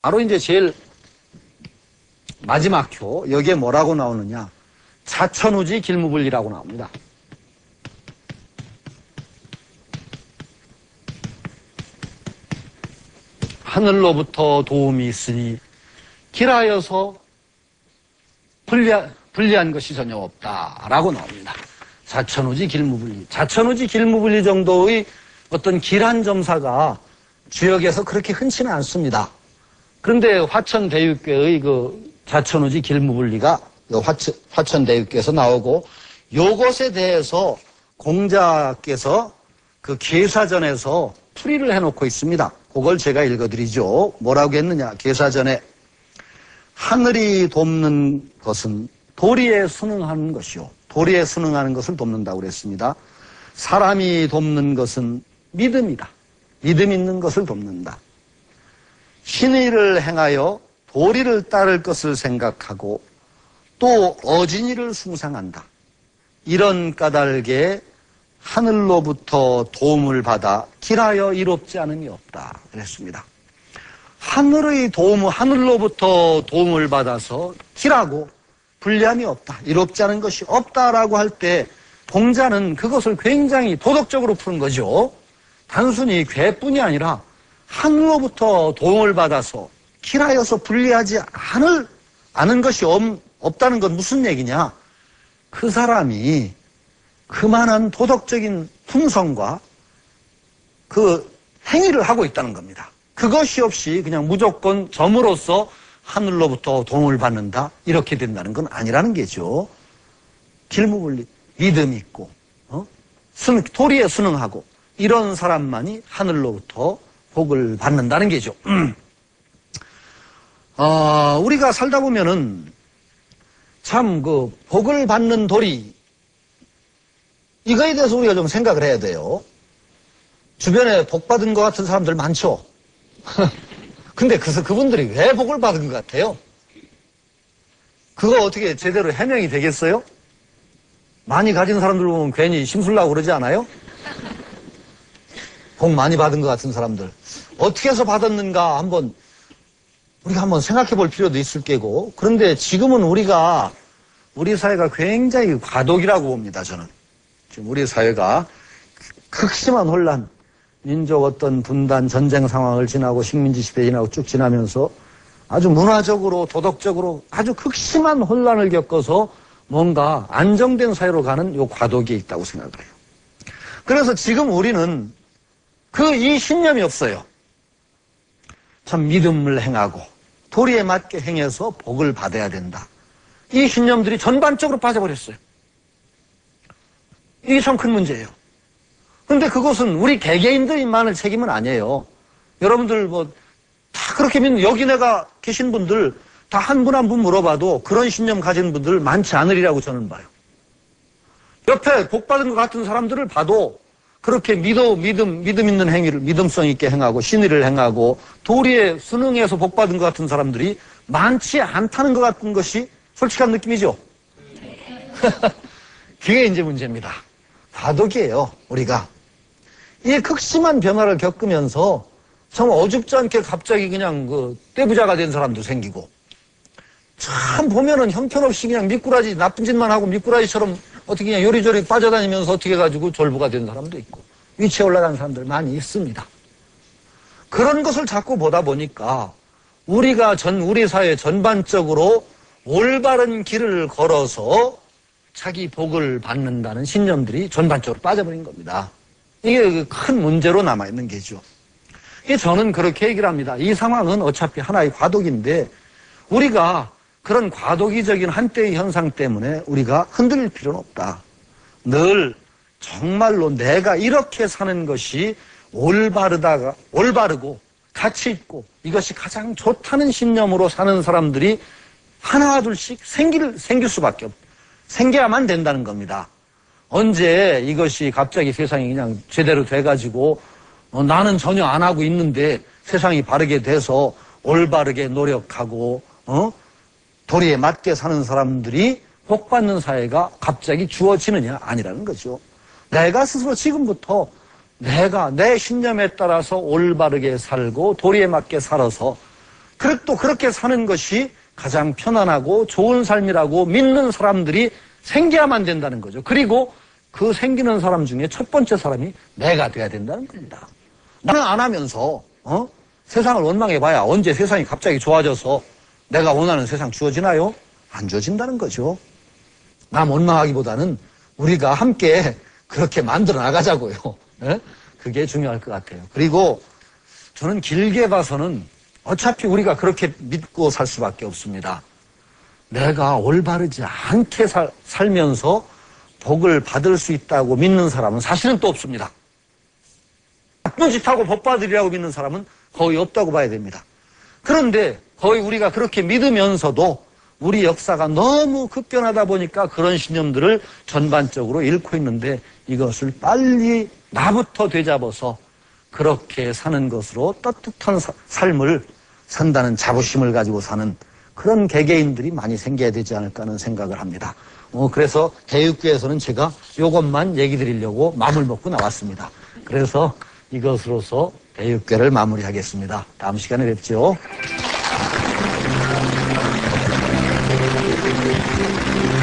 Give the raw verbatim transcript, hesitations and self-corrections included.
바로 이제 제일 마지막 표, 여기에 뭐라고 나오느냐. 자천우지 길무불리라고 나옵니다. 하늘로부터 도움이 있으니 길하여서 불리한, 불리한 것이 전혀 없다라고 나옵니다. 자천우지 길무불리. 자천우지 길무불리 정도의 어떤 길한 점사가 주역에서 그렇게 흔치는 않습니다. 그런데 화천대유교의 그 자천우지 길무불리가 화천, 화천대유교에서 나오고 요것에 대해서 공자께서 그 계사전에서 풀이를 해놓고 있습니다. 그걸 제가 읽어드리죠. 뭐라고 했느냐. 계사전에 하늘이 돕는 것은 도리에 순응하는 것이요. 도리에 순응하는 것을 돕는다고 그랬습니다. 사람이 돕는 것은 믿음이다. 믿음 있는 것을 돕는다. 신의를 행하여 도리를 따를 것을 생각하고 또 어진이를 숭상한다. 이런 까닭에 하늘로부터 도움을 받아 길하여 이롭지 않음이 없다. 그랬습니다. 하늘의 도움, 하늘로부터 도움을 받아서 길하고 불리함이 없다. 이롭지 않은 것이 없다라고 할 때 공자는 그것을 굉장히 도덕적으로 푸는 거죠. 단순히 괴뿐이 아니라 하늘로부터 도움을 받아서 길하여서 불리하지 않을, 않은 것이 없, 없다는 건 무슨 얘기냐? 그 사람이 그만한 도덕적인 품성과 그 행위를 하고 있다는 겁니다. 그것이 없이 그냥 무조건 점으로써 하늘로부터 도움을 받는다 이렇게 된다는 건 아니라는 게죠. 길무불리, 믿음 있고 어? 순, 도리에 순응하고 이런 사람만이 하늘로부터 복을 받는다는 게죠. 어, 우리가 살다 보면은 참 그 복을 받는 도리 이거에 대해서 우리가 좀 생각을 해야 돼요. 주변에 복 받은 것 같은 사람들 많죠. 근데 그래서 그분들이 왜 복을 받은 것 같아요? 그거 어떻게 제대로 해명이 되겠어요? 많이 가진 사람들 보면 괜히 심술나고 그러지 않아요? 복 많이 받은 것 같은 사람들 어떻게 해서 받았는가 한번 우리가 한번 생각해 볼 필요도 있을 게고. 그런데 지금은 우리가 우리 사회가 굉장히 과도기라고 봅니다. 저는 지금 우리 사회가 극심한 혼란, 민족 어떤 분단, 전쟁 상황을 지나고 식민지 시대 지나고 쭉 지나면서 아주 문화적으로 도덕적으로 아주 극심한 혼란을 겪어서 뭔가 안정된 사회로 가는 요 과도기에 있다고 생각을 해요. 그래서 지금 우리는 그 이 신념이 없어요. 참 믿음을 행하고 도리에 맞게 행해서 복을 받아야 된다. 이 신념들이 전반적으로 빠져버렸어요. 이게 참 큰 문제예요. 그런데 그것은 우리 개개인들만의 책임은 아니에요. 여러분들 뭐 다 그렇게 믿는 여기 내가 계신 분들 다 한 분 한 분 물어봐도 그런 신념 가진 분들 많지 않으리라고 저는 봐요. 옆에 복 받은 것 같은 사람들을 봐도 그렇게 믿어, 믿음, 믿음 있는 행위를 믿음성 있게 행하고 신의를 행하고 도리에 순응해서 복 받은 것 같은 사람들이 많지 않다는 것 같은 것이 솔직한 느낌이죠. 그게 이제 문제입니다. 과도기예요, 우리가. 이 극심한 변화를 겪으면서 참 어줍지 않게 갑자기 그냥 그 떼부자가 된 사람도 생기고 참 보면은 형편없이 그냥 미꾸라지 나쁜 짓만 하고 미꾸라지처럼 어떻게 그냥 요리조리 빠져다니면서 어떻게 해가지고 졸부가 된 사람도 있고 위치에 올라간 사람들 많이 있습니다. 그런 것을 자꾸 보다 보니까 우리가 전 우리 사회 전반적으로 올바른 길을 걸어서 자기 복을 받는다는 신념들이 전반적으로 빠져버린 겁니다. 이게 큰 문제로 남아있는 게죠. 저는 그렇게 얘기를 합니다. 이 상황은 어차피 하나의 과도기인데 우리가 그런 과도기적인 한때의 현상 때문에 우리가 흔들릴 필요는 없다. 늘 정말로 내가 이렇게 사는 것이 올바르다가, 올바르고 가치 있고 이것이 가장 좋다는 신념으로 사는 사람들이 하나 둘씩 생길, 생길 수밖에 없, 생겨야만 된다는 겁니다. 언제 이것이 갑자기 세상이 그냥 제대로 돼가지고 어, 나는 전혀 안 하고 있는데 세상이 바르게 돼서 올바르게 노력하고 어? 도리에 맞게 사는 사람들이 복받는 사회가 갑자기 주어지느냐? 아니라는 거죠. 내가 스스로 지금부터 내가 내 신념에 따라서 올바르게 살고 도리에 맞게 살아서 또 그렇게 사는 것이 가장 편안하고 좋은 삶이라고 믿는 사람들이 생겨야만 된다는 거죠. 그리고 그 생기는 사람 중에 첫 번째 사람이 내가 돼야 된다는 겁니다. 나는 안 하면서 어? 세상을 원망해봐야 언제 세상이 갑자기 좋아져서 내가 원하는 세상 주어지나요? 안 주어진다는 거죠. 남 원망하기보다는 우리가 함께 그렇게 만들어 나가자고요. 네? 그게 중요할 것 같아요. 그리고 저는 길게 봐서는 어차피 우리가 그렇게 믿고 살 수밖에 없습니다. 내가 올바르지 않게 살, 살면서 복을 받을 수 있다고 믿는 사람은 사실은 또 없습니다. 나쁜 짓 하고 복 받으리라고 믿는 사람은 거의 없다고 봐야 됩니다. 그런데 거의 우리가 그렇게 믿으면서도 우리 역사가 너무 급변하다 보니까 그런 신념들을 전반적으로 잃고 있는데 이것을 빨리 나부터 되잡아서 그렇게 사는 것으로 떳떳한 사, 삶을 산다는 자부심을 가지고 사는 그런 개개인들이 많이 생겨야 되지 않을까 하는 생각을 합니다. 어, 그래서 대육교에서는 제가 이것만 얘기 드리려고 마음을 먹고 나왔습니다. 그래서 이것으로서 대육교를 마무리하겠습니다. 다음 시간에 뵙죠.